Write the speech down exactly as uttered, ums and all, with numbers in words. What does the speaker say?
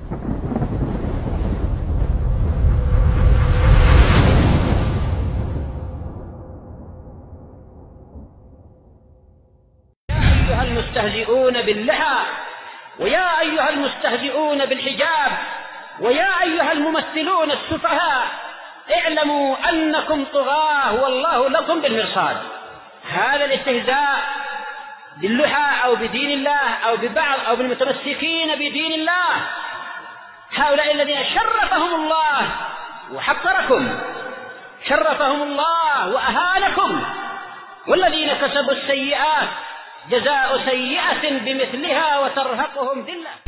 أيها المستهزئون باللحى، ويا أيها المستهزئون بالحجاب، ويا أيها الممثلون السفهاء، اعلموا أنكم طغاة والله لكم بالمرصاد. هذا الاستهزاء باللحى أو بدين الله أو ببعض أو بالمتمسكين بدين الله، هؤلاء الذين شرفهم الله وحقركم، شرفهم الله وأهانكم، والذين كسبوا السيئات جزاء سيئة بمثلها وترهقهم ذلة.